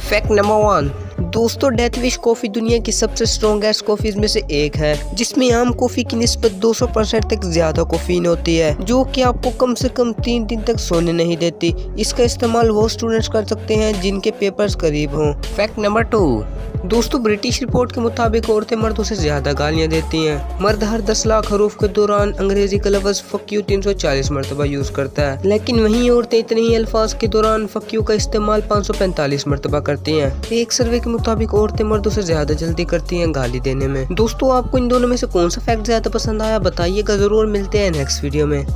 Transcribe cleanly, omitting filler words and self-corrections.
Fact number 1। दोस्तों, death wish coffee दुनिया की सबसे स्ट्रॉन्गेस्ट कॉफ़ीज में से एक है, जिसमें आम कॉफ़ी की निस्बत 200% तक ज्यादा कैफीन होती है, जो कि आपको कम से कम 3 दिन तक सोने नहीं देती। इसका इस्तेमाल वो स्टूडेंट्स कर सकते हैं जिनके पेपर्स करीब हों। Fact number 2। दोस्तों, ब्रिटिश रिपोर्ट के मुताबिक औरतें मर्दों से ज्यादा गालियां देती हैं। मर्द हर 10 लाख हरूफ के दौरान अंग्रेजी का लफ्ज फक यू 340 मरतबा यूज करता है, लेकिन वहीं औरतें इतने ही अल्फाज के दौरान फक यू का इस्तेमाल 545 मरतबा करती हैं। एक सर्वे के मुताबिक औरतें मर्दों से ज्यादा जल्दी करती हैं गाली देने में। दोस्तों, आपको इन दोनों में से कौन सा फैक्ट ज्यादा पसंद आया बताइएगा जरूर। मिलते हैं नेक्स्ट वीडियो में।